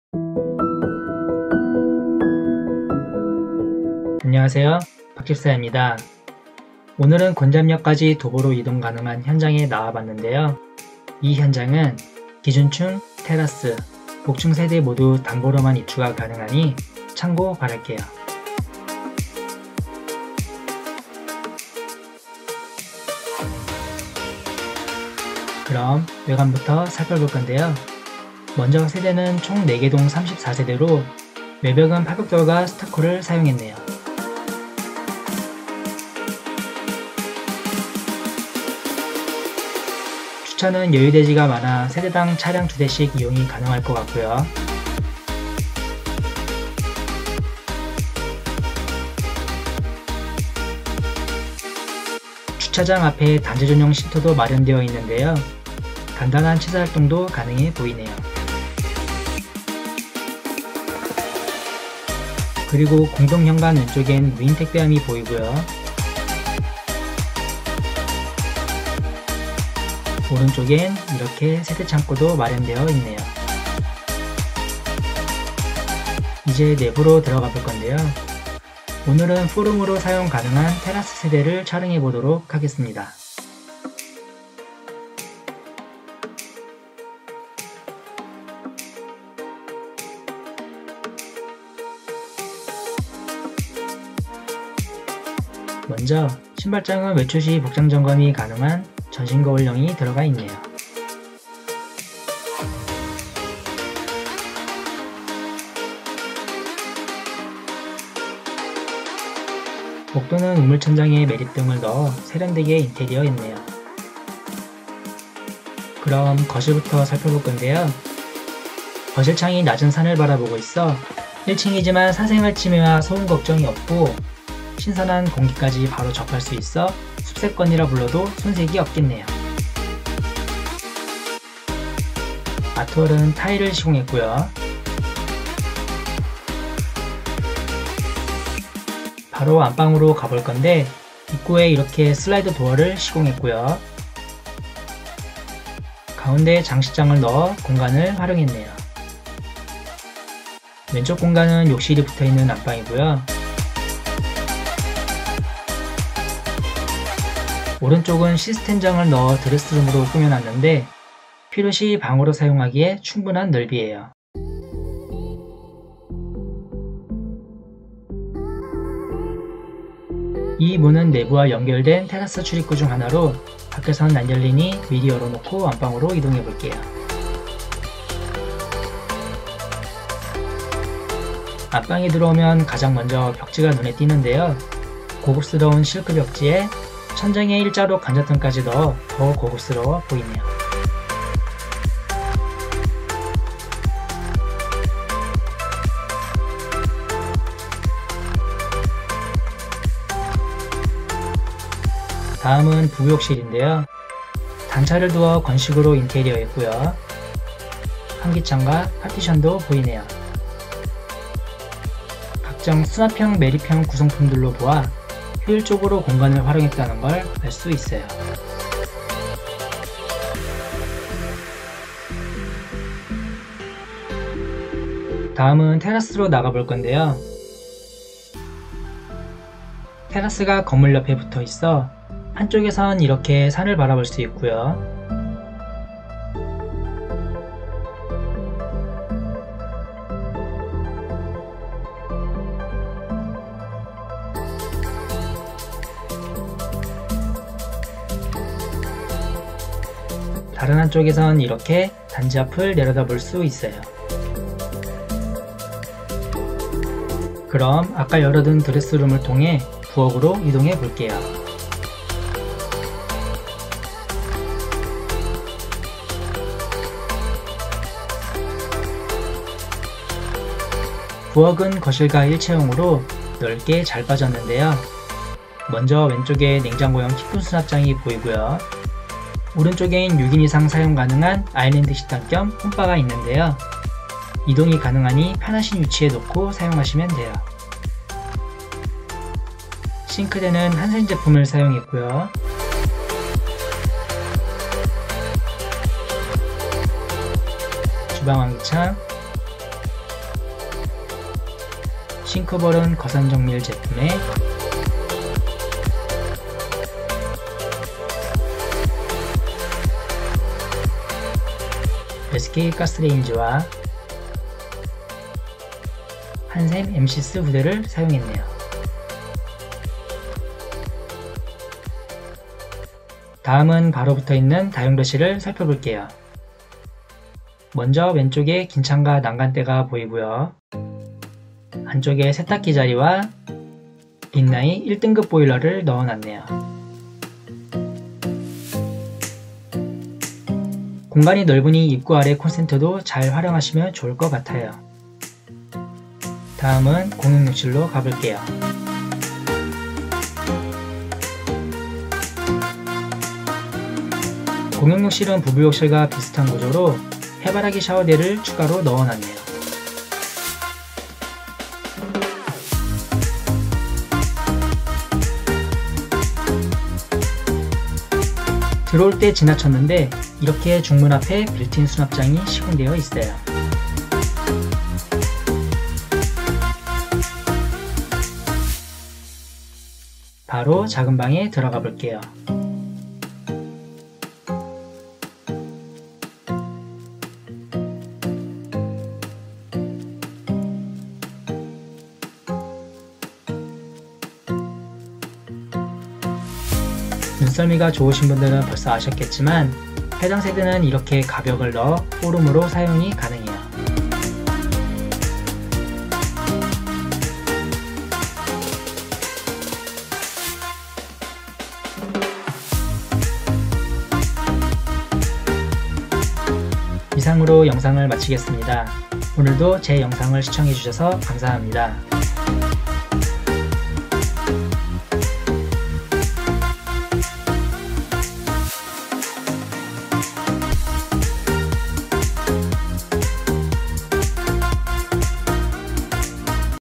안녕하세요. 박집사입니다. 오늘은 권잡역까지 도보로 이동 가능한 현장에 나와봤는데요. 이 현장은 기준층, 테라스, 복층 세대 모두 담보로만 입주가 가능하니 참고 바랄게요. 그럼 외관부터 살펴볼 건데요. 먼저 세대는 총 4개 동 34세대로 외벽은 파격돌과 스타코를 사용했네요. 주차는 여유대지가 많아 세대당 차량 2대씩 이용이 가능할 것 같고요. 주차장 앞에 단지 전용 쉼터도 마련되어 있는데요. 간단한 취사활동도 가능해 보이네요. 그리고 공동현관 왼쪽엔 무인 택배함이 보이고요. 오른쪽엔 이렇게 세대 창고도 마련되어 있네요. 이제 내부로 들어가 볼 건데요. 오늘은 포룸으로 사용 가능한 테라스 세대를 촬영해 보도록 하겠습니다. 먼저 신발장은 외출 시 복장 점검이 가능한 전신 거울형이 들어가 있네요. 복도는 우물천장에 매립등을 넣어 세련되게 인테리어했네요. 그럼 거실부터 살펴볼 건데요. 거실창이 낮은 산을 바라보고 있어 1층이지만 사생활 침해와 소음 걱정이 없고 신선한 공기까지 바로 접할 수 있어 숲세권이라 불러도 손색이 없겠네요. 아트월은 타일을 시공했고요. 바로 안방으로 가볼 건데 입구에 이렇게 슬라이드 도어를 시공했고요. 가운데 장식장을 넣어 공간을 활용했네요. 왼쪽 공간은 욕실이 붙어있는 안방이고요. 오른쪽은 시스템장을 넣어 드레스룸으로 꾸며놨는데 필요시 방으로 사용하기에 충분한 넓이에요. 이 문은 내부와 연결된 테라스 출입구 중 하나로 밖에선 안 열리니 미리 열어놓고 안방으로 이동해 볼게요. 안방에 들어오면 가장 먼저 벽지가 눈에 띄는데요. 고급스러운 실크 벽지에 천장에 일자로 간접등까지 넣어 더 고급스러워 보이네요. 다음은 부부욕실인데요. 단차를 두어 건식으로 인테리어 했고요. 환기창과 파티션도 보이네요. 각종 수납형, 매립형 구성품들로 보아 효율적으로 공간을 활용했다는 걸 알 수 있어요. 다음은 테라스로 나가볼 건데요. 테라스가 건물 옆에 붙어 있어 한쪽에선 이렇게 산을 바라볼 수 있고요. 다른 한쪽에선 이렇게 단지 앞을 내려다볼 수 있어요. 그럼 아까 열어둔 드레스룸을 통해 부엌으로 이동해 볼게요. 부엌은 거실과 일체형으로 넓게 잘 빠졌는데요. 먼저 왼쪽에 냉장고형 깊은 수납장이 보이고요. 오른쪽엔 6인 이상 사용 가능한 아일랜드 식탁 겸 홈바가 있는데요. 이동이 가능하니 편하신 위치에 놓고 사용하시면 돼요. 싱크대는 한센 제품을 사용했고요. 주방 환기창, 싱크볼은 거산정밀 제품에 SK 가스레인지와 한샘 MC스 부대를 사용했네요. 다음은 바로 붙어있는 다용도실을 살펴볼게요. 먼저 왼쪽에 긴창과 난간대가 보이고요. 안쪽에 세탁기 자리와 린나이 1등급 보일러를 넣어놨네요. 공간이 넓으니 입구 아래 콘센트도 잘 활용하시면 좋을 것 같아요. 다음은 공용욕실로 가볼게요. 공용욕실은 부부욕실과 비슷한 구조로 해바라기 샤워대를 추가로 넣어놨네요. 들어올 때 지나쳤는데 이렇게 중문 앞에 빌트인 수납장이 시공되어 있어요. 바로 작은 방에 들어가 볼게요. 눈썰미가 좋으신 분들은 벌써 아셨겠지만 해당 세대는 이렇게 가벽을 넣어 포름으로 사용이 가능해요. 이상으로 영상을 마치겠습니다. 오늘도 제 영상을 시청해주셔서 감사합니다.